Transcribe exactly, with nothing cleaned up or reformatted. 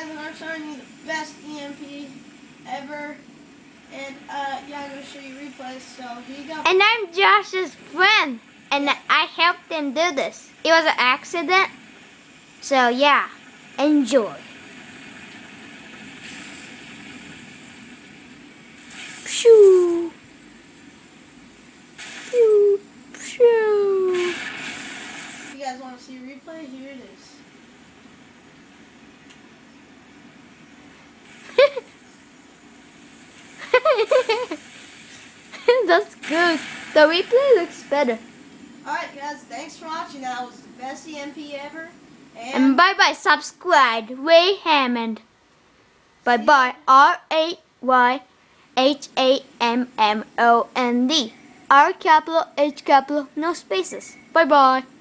guys, and I'm showing you the best E M P ever. And uh, yeah, I'm going to show you replays. So here you go. And I'm Josh's friend, and Yeah. I helped him do this. It was an accident. So yeah, enjoy. Shoo. Shoo. Shoo. If you guys want to see a replay, here it is. That's good. The replay looks better. Alright guys, thanks for watching. That was the best E M P ever. And, And bye bye. Subscribe. Ray Hammond. Bye bye. R A Y H A M M O N D. R capital H capital, no spaces. Bye bye.